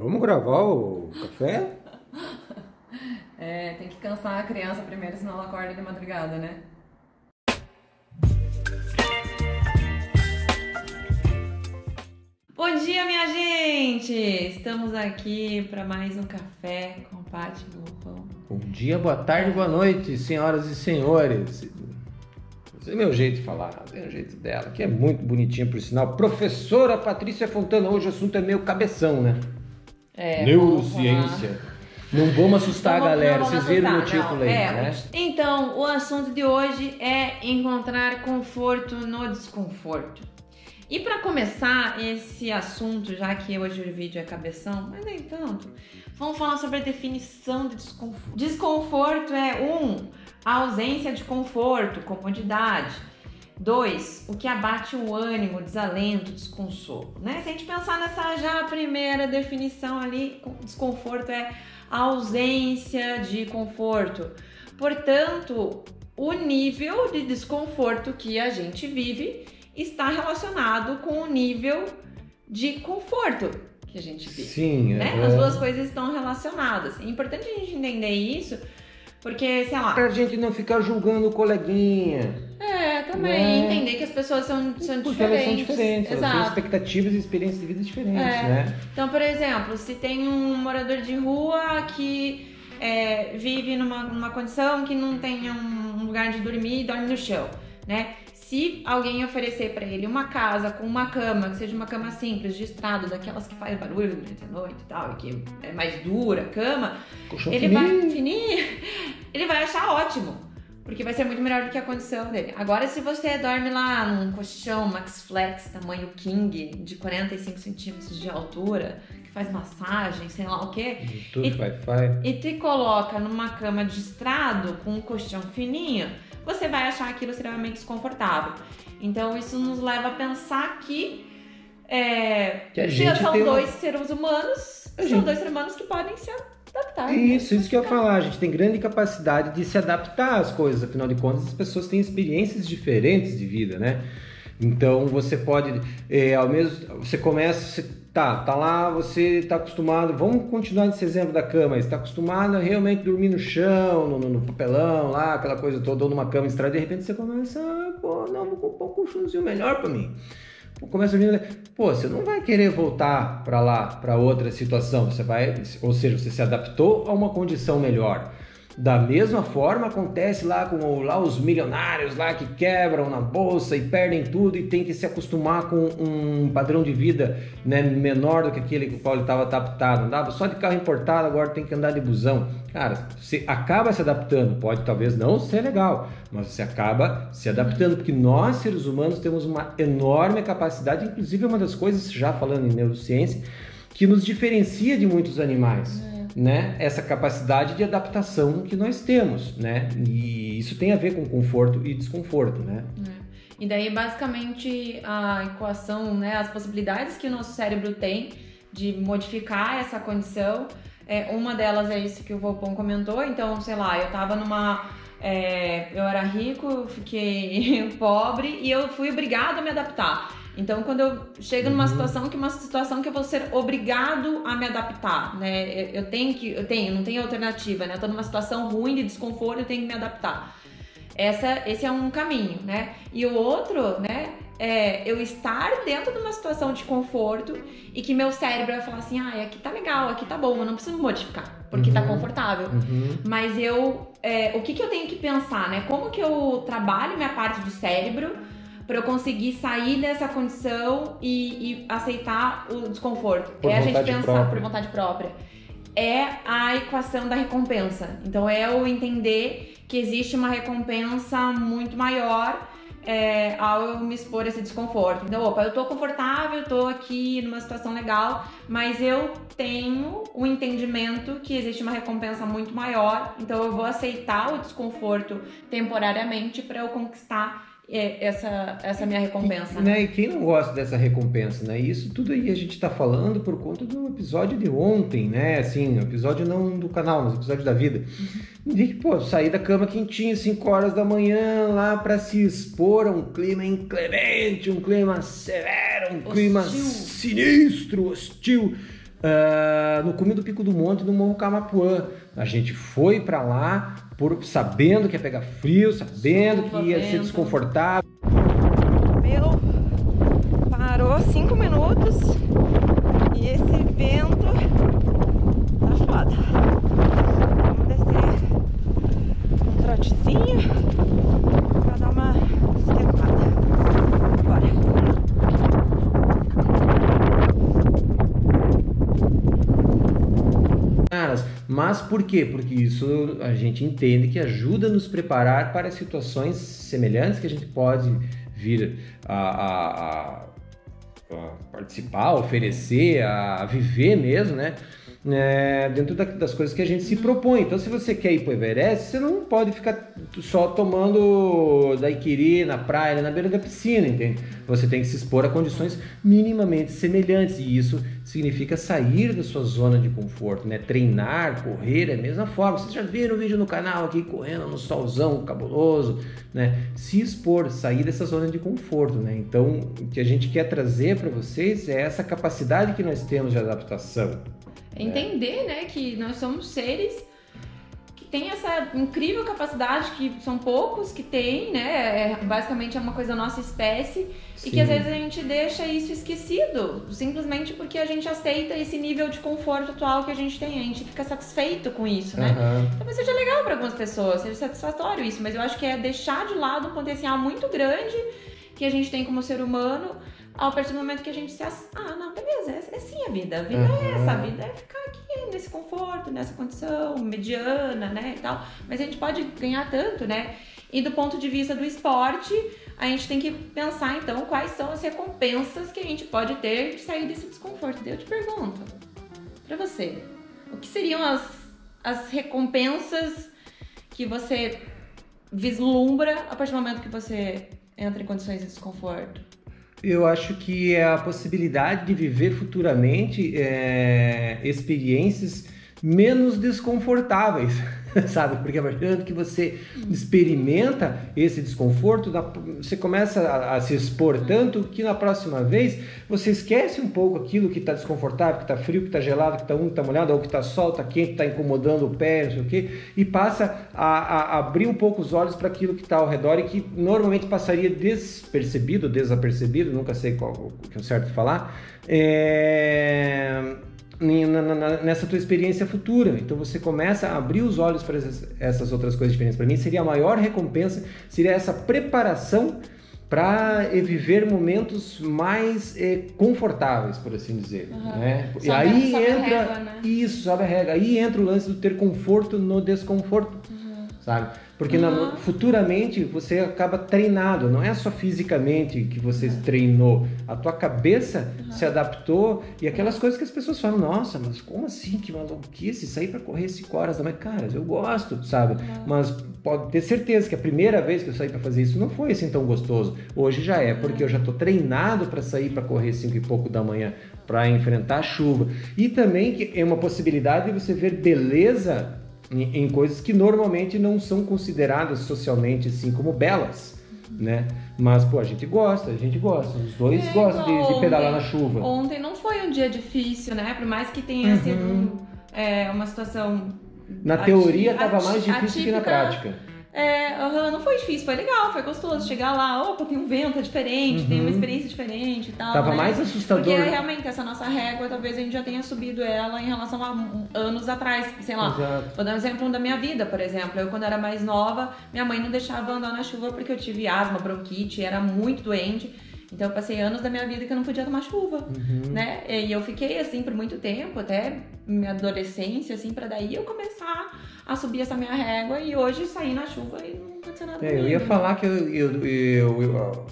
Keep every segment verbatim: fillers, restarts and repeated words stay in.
Vamos gravar o café? É, tem que cansar a criança primeiro, senão ela acorda de madrugada, né? Bom dia, minha gente! Estamos aqui para mais um café com Paty Borrão. Bom dia, boa tarde, boa noite, senhoras e senhores. Esse é meu jeito de falar, é o jeito dela, que é muito bonitinho, por sinal. Professora Patrícia Fontana, hoje o assunto é meio cabeção, né? É, neurociência. Não vamos assustar não, a galera, não vocês assustar, viram no título não, aí, é, né? Então, o assunto de hoje é encontrar conforto no desconforto. E para começar esse assunto, já que hoje o vídeo é cabeção, mas nem tanto, vamos falar sobre a definição de desconforto. Desconforto é um, a ausência de conforto, comodidade. Dois, o que abate o ânimo, desalento, desconsolo, né? Se a gente pensar nessa já primeira definição ali, desconforto é a ausência de conforto. Portanto, o nível de desconforto que a gente vive está relacionado com o nível de conforto que a gente vive. Sim, né? é... As duas coisas estão relacionadas. É importante a gente entender isso, porque, sei lá... Pra gente não ficar julgando o coleguinha. É, também. Né? Entender que as pessoas são, são Porque diferentes. elas são diferentes, Exato. elas têm expectativas e experiências de vida diferentes, é. né? Então, por exemplo, se tem um morador de rua que é, vive numa, numa condição que não tem um, um lugar de dormir e dorme no chão, né? Se alguém oferecer para ele uma casa com uma cama, que seja uma cama simples, de estrado, daquelas que faz barulho durante a noite e tal, e que é mais dura a cama, Colchão ele fininho. vai fininho, ele vai achar ótimo, porque vai ser muito melhor do que a condição dele. Agora, se você dorme lá num colchão Max Flex, tamanho King, de quarenta e cinco centímetros de altura, que faz massagem, sei lá o quê, Bluetooth, e, Wi-Fi. e te coloca numa cama de estrado com um colchão fininho, você vai achar aquilo extremamente desconfortável. Então, isso nos leva a pensar que, é, que a se gente são tem dois uma... seres humanos, A são gente... dois seres humanos que podem se adaptar. Isso, né? isso que eu ia falar. A gente tem grande capacidade de se adaptar às coisas. Afinal de contas, as pessoas têm experiências diferentes de vida, né? Então, você pode, é, ao mesmo, você começa, você, tá, tá lá, você tá acostumado, vamos continuar nesse exemplo da cama, você tá acostumado a realmente dormir no chão, no, no papelão lá, aquela coisa toda, ou numa cama estrada, de repente você começa, ah, pô, não, vou comprar um colchãozinho melhor pra mim. Pô, começa a vir, pô, você não vai querer voltar pra lá, pra outra situação, você vai, ou seja, você se adaptou a uma condição melhor. Da mesma forma acontece lá com lá os milionários lá que quebram na bolsa e perdem tudo e tem que se acostumar com um padrão de vida, né, menor do que aquele que o qual ele estava adaptado. Andava só de carro importado, agora tem que andar de busão. Cara, você acaba se adaptando, pode talvez não ser legal, mas você acaba se adaptando, porque nós seres humanos temos uma enorme capacidade, inclusive uma das coisas, já falando em neurociência, que nos diferencia de muitos animais. É. Né? Essa capacidade de adaptação que nós temos, né? E isso tem a ver com conforto e desconforto, né? É. E daí, basicamente, a equação, né? As possibilidades que o nosso cérebro tem de modificar essa condição, é, uma delas é isso que o Volpon comentou. Então, sei lá, eu tava numa... É, eu era rico, fiquei pobre e eu fui obrigado a me adaptar. Então, quando eu chego numa uhum. situação que uma situação que eu vou ser obrigado a me adaptar, né? Eu tenho que, eu tenho, não tenho alternativa, né? Eu tô numa situação ruim de desconforto, eu tenho que me adaptar. Essa, esse é um caminho, né? E o outro, né? É eu estar dentro de uma situação de conforto e que meu cérebro vai falar assim, ah, aqui tá legal, aqui tá bom, eu não preciso modificar, porque uhum. tá confortável. Uhum. Mas eu, é, o que que eu tenho que pensar, né? Como que eu trabalho minha parte do cérebro para eu conseguir sair dessa condição e, e aceitar o desconforto. Por é a gente pensar própria. por vontade própria. É a equação da recompensa. Então é eu entender que existe uma recompensa muito maior é, ao eu me expor a esse desconforto. Então, opa, eu tô confortável, eu tô aqui numa situação legal, mas eu tenho um entendimento que existe uma recompensa muito maior, então eu vou aceitar o desconforto temporariamente para eu conquistar essa, essa minha recompensa. E, né? E quem não gosta dessa recompensa, né? Isso tudo aí a gente tá falando por conta de um episódio de ontem, né? Assim, um episódio não do canal, mas um episódio da vida. Uhum. De que, pô, sair da cama quentinha, cinco horas da manhã, lá pra se expor a um clima inclemente, um clima severo, um hostil. clima sinistro, hostil. uh, no cume do Pico do Monte, no Morro Camapuã. A gente foi para lá por, sabendo que ia pegar frio, sabendo Desculpa, que ia vento. ser desconfortável. Meu, parou cinco minutos e esse vento tá foda. Vamos descer um trotezinho pra dar uma esquentada. Bora. Mas por quê? Porque isso a gente entende que ajuda a nos preparar para situações semelhantes que a gente pode vir a, a, a, a participar, oferecer, a viver mesmo, né? É, dentro da, das coisas que a gente se propõe. Então, se você quer ir para o Everest, você não pode ficar só tomando daiquiri na praia, na beira da piscina, entende? Você tem que se expor a condições minimamente semelhantes, e isso significa sair da sua zona de conforto, né? Treinar, correr é a mesma forma. Vocês já viram o vídeo no canal aqui, correndo no solzão cabuloso, né? Se expor, sair dessa zona de conforto, né? Então, o que a gente quer trazer para vocês é essa capacidade que nós temos de adaptação. Entender, né, que nós somos seres que têm essa incrível capacidade, que são poucos que têm, né, é, basicamente é uma coisa da nossa espécie. Sim. E que às vezes a gente deixa isso esquecido, simplesmente porque a gente aceita esse nível de conforto atual que a gente tem, a gente fica satisfeito com isso, né? Uhum. Talvez seja legal para algumas pessoas, seja satisfatório isso, mas eu acho que é deixar de lado um potencial muito grande que a gente tem como ser humano, ao partir do momento que a gente se... Ass... Ah, não, beleza, é, é sim a vida. A vida uhum. é essa, a vida é ficar aqui nesse conforto, nessa condição mediana, né, e tal. Mas a gente pode ganhar tanto, né? E do ponto de vista do esporte, a gente tem que pensar, então, quais são as recompensas que a gente pode ter de sair desse desconforto. Daí eu te pergunto, pra você, o que seriam as, as recompensas que você vislumbra a partir do momento que você entra em condições de desconforto? Eu acho que é a possibilidade de viver futuramente é, experiências menos desconfortáveis, sabe? Porque a partir do momento que você experimenta esse desconforto, você começa a, a se expor tanto que na próxima vez você esquece um pouco aquilo que está desconfortável, que está frio, que está gelado, que está úmido, que está molhado, ou que está sol, está quente, está incomodando o pé, não sei o quê, e passa a, a abrir um pouco os olhos para aquilo que está ao redor e que normalmente passaria despercebido, desapercebido, nunca sei qual o que é o certo falar, é... nessa tua experiência futura. Então você começa a abrir os olhos para essas, essas outras coisas diferentes. Para mim seria a maior recompensa, seria essa preparação para viver momentos mais eh, confortáveis, por assim dizer, uhum. né? Sobe, e aí sobe entra a régua, né? Isso, sobe a regra. Aí entra o lance do ter conforto no desconforto, uhum. sabe? Porque uhum. na, futuramente você acaba treinado, não é só fisicamente que você uhum. treinou, a tua cabeça uhum. se adaptou, e aquelas coisas que as pessoas falam, nossa, mas como assim, que maluquice, sair para correr cinco horas da manhã, cara, eu gosto, sabe? Uhum. Mas pode ter certeza que a primeira vez que eu saí para fazer isso não foi assim tão gostoso, hoje já é, porque eu já estou treinado para sair para correr cinco e pouco da manhã, para enfrentar a chuva, e também que é uma possibilidade de você ver beleza em coisas que normalmente não são consideradas socialmente assim como belas, né? Mas, pô, a gente gosta, a gente gosta, os dois é, gostam de, de pedalar na chuva. Ontem não foi um dia difícil, né? Por mais que tenha uhum. sido é, uma situação... Na teoria estava mais difícil atípica, que na prática. É, uhum, não foi difícil, foi legal, foi gostoso chegar lá, opa, tem um vento diferente, uhum. tem uma experiência diferente e tal. Tava né? mais assustador. Porque realmente essa nossa régua, talvez a gente já tenha subido ela em relação a anos atrás, sei lá. Exato. Vou dar um exemplo da minha vida, por exemplo. Eu, quando era mais nova, minha mãe não deixava andar na chuva porque eu tive asma, bronquite, era muito doente. Então eu passei anos da minha vida que eu não podia tomar chuva, uhum. né? E eu fiquei assim por muito tempo, até minha adolescência, assim, pra daí eu começar a subir essa minha régua e hoje sair na chuva e não aconteceu nada é, comigo. Eu ia falar que eu, eu, eu, eu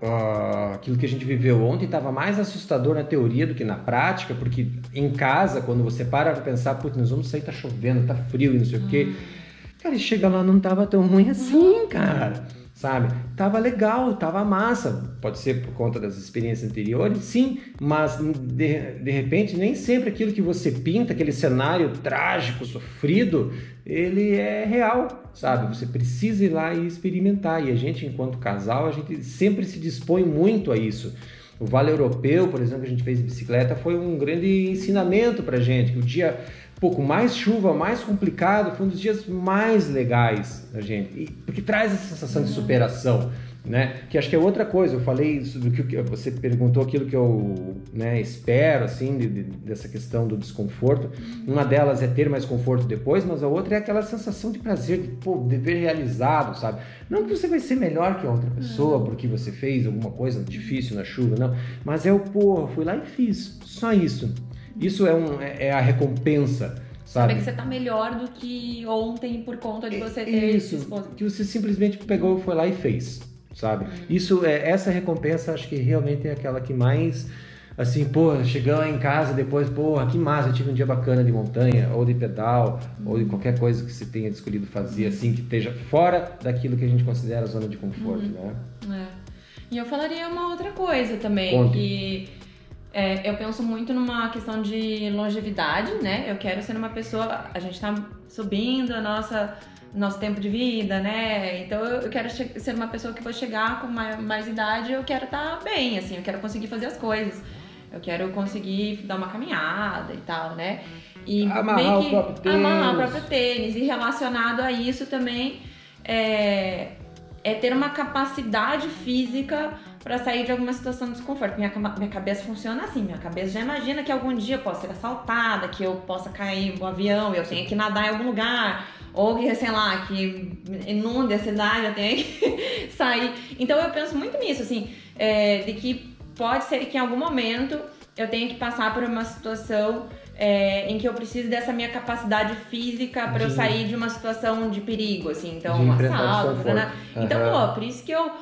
uh, aquilo que a gente viveu ontem estava mais assustador na teoria do que na prática, porque em casa, quando você para pra pensar, putz, nós vamos sair, tá chovendo, tá frio e não sei uhum. o quê, cara, e chega lá, não tava tão ruim assim, cara. Sabe? Tava legal, tava massa. Pode ser por conta das experiências anteriores, sim, mas de, de repente nem sempre aquilo que você pinta, aquele cenário trágico, sofrido, ele é real, sabe? Você precisa ir lá e experimentar. E a gente, enquanto casal, a gente sempre se dispõe muito a isso. O Vale Europeu, por exemplo, que a gente fez de bicicleta, foi um grande ensinamento pra gente, que o dia, pô, com mais chuva, mais complicado, foi um dos dias mais legais da gente, e, porque traz essa sensação de superação, né? Que acho que é outra coisa. Eu falei sobre o que você perguntou, aquilo que eu, né, espero, assim, de, de, dessa questão do desconforto. Uma delas é ter mais conforto depois, mas a outra é aquela sensação de prazer, de, pô, dever realizado, sabe? Não que você vai ser melhor que a outra pessoa porque você fez alguma coisa difícil na chuva, não. Mas é o, pô, fui lá e fiz. Só isso. Isso é, um, é, é a recompensa. Sabe? Saber que você tá melhor do que ontem por conta de você ter isso, que você simplesmente pegou, foi lá e fez. Sabe? Isso é, essa recompensa acho que realmente é aquela que mais, assim, pô, chegando em casa depois, pô, que massa, eu tive um dia bacana de montanha, ou de pedal, uhum. ou de qualquer coisa que você tenha escolhido fazer, assim, que esteja fora daquilo que a gente considera a zona de conforto, uhum. né? É. E eu falaria uma outra coisa também, Conte. que é, eu penso muito numa questão de longevidade, né? Eu quero ser uma pessoa, a gente tá subindo a nossa... nosso tempo de vida, né? Então eu quero ser uma pessoa que vou chegar com mais, mais idade, eu quero estar bem, assim, eu quero conseguir fazer as coisas, eu quero conseguir dar uma caminhada e tal, né? E amarrar meio que o próprio tênis. amarrar o próprio tênis. E relacionado a isso também é, é ter uma capacidade física para sair de alguma situação de desconforto. Minha, minha cabeça funciona assim, minha cabeça já imagina que algum dia eu possa ser assaltada, que eu possa cair no avião, eu tenho que nadar em algum lugar, ou que, sei lá, que inunde a cidade, eu tenho que sair. Então eu penso muito nisso, assim, é, de que pode ser que em algum momento eu tenha que passar por uma situação é, em que eu preciso dessa minha capacidade física para eu sair de uma situação de perigo, assim, então um assalto, né? Então, uhum. pô, por isso que eu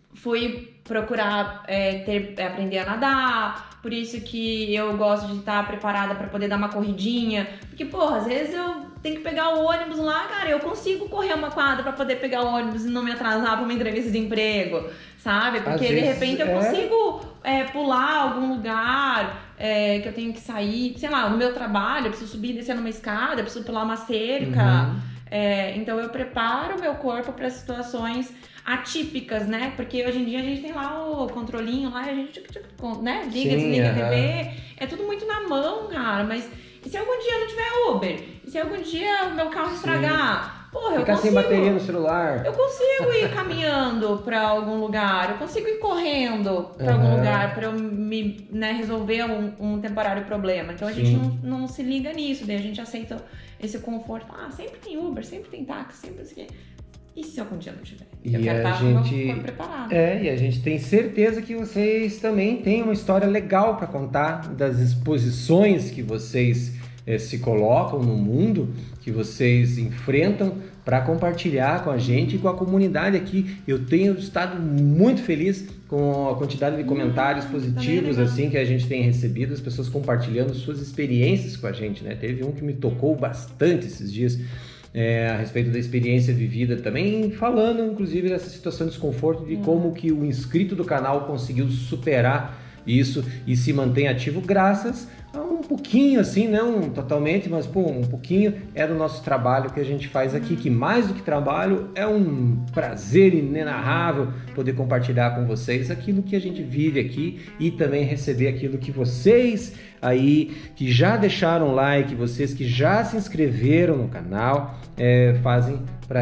fui procurar é, ter, aprender a nadar, por isso que eu gosto de estar preparada para poder dar uma corridinha, porque, porra, às vezes eu tenho que pegar o ônibus lá, cara, eu consigo correr uma quadra para poder pegar o ônibus e não me atrasar para uma entrevista de emprego, sabe? Porque às de repente eu é... consigo é, pular algum lugar é, que eu tenho que sair, sei lá, no meu trabalho, eu preciso subir e descer numa escada, eu preciso pular uma cerca, uhum. é, então eu preparo o meu corpo para situações atípicas, né? Porque hoje em dia a gente tem lá o controlinho lá, a gente, né? Liga, Sim, desliga a T V, é tudo muito na mão, cara, mas e se algum dia eu não tiver Uber? E se algum dia o meu carro estragar? Porra, eu Ficar consigo... sem bateria no celular. Eu consigo ir caminhando pra algum lugar, eu consigo ir correndo pra uhum. algum lugar pra eu me, né, resolver um, um temporário problema. Então a Sim. gente não, não se liga nisso, daí a gente aceita esse conforto. Ah, sempre tem Uber, sempre tem táxi, sempre assim. E se algum dia não tiver? Eu e quero a estar gente, com o preparado. É, e a gente tem certeza que vocês também têm uma história legal para contar das exposições que vocês é, se colocam no mundo, que vocês enfrentam para compartilhar com a gente e com a comunidade aqui. Eu tenho estado muito feliz com a quantidade de comentários hum, positivos assim que a gente tem recebido, as pessoas compartilhando suas experiências com a gente, né? Teve um que me tocou bastante esses dias. É, a respeito da experiência vivida também, falando inclusive dessa situação de desconforto, de hum. como que o inscrito do canal conseguiu superar isso e se mantém ativo graças a um pouquinho assim, não totalmente, mas pô, um pouquinho é do nosso trabalho que a gente faz aqui, que mais do que trabalho é um prazer inenarrável poder compartilhar com vocês aquilo que a gente vive aqui e também receber aquilo que vocês aí que já deixaram like, vocês que já se inscreveram no canal, é, fazem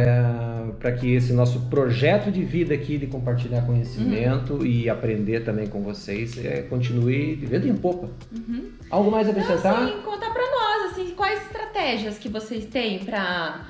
para que esse nosso projeto de vida aqui de compartilhar conhecimento uhum. e aprender também com vocês é, continue de vento em popa. Uhum. Algo mais a acrescentar? Não, assim, contar para nós, assim, quais estratégias que vocês têm para,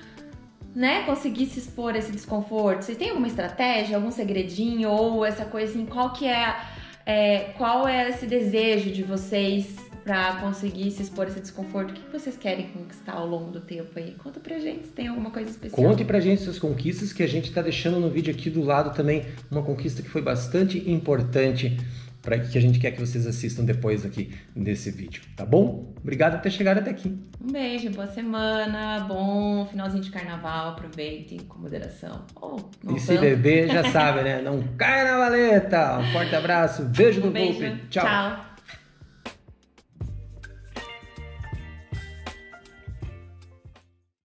né, conseguir se expor a esse desconforto. Vocês têm alguma estratégia, algum segredinho ou essa coisa assim, qual que é, é qual é esse desejo de vocês para conseguir se expor a esse desconforto? O que vocês querem conquistar ao longo do tempo aí? Conta pra gente se tem alguma coisa especial. Conte pra gente suas conquistas, que a gente tá deixando no vídeo aqui do lado também uma conquista que foi bastante importante para que a gente quer que vocês assistam depois aqui desse vídeo, tá bom? Obrigado por ter chegado até aqui. Um beijo, boa semana, bom finalzinho de carnaval, aproveitem com moderação. Oh, e se beber, já sabe, né? Não caia na valeta. Um forte abraço, beijo um do beijo. Golpe. Tchau. Tchau.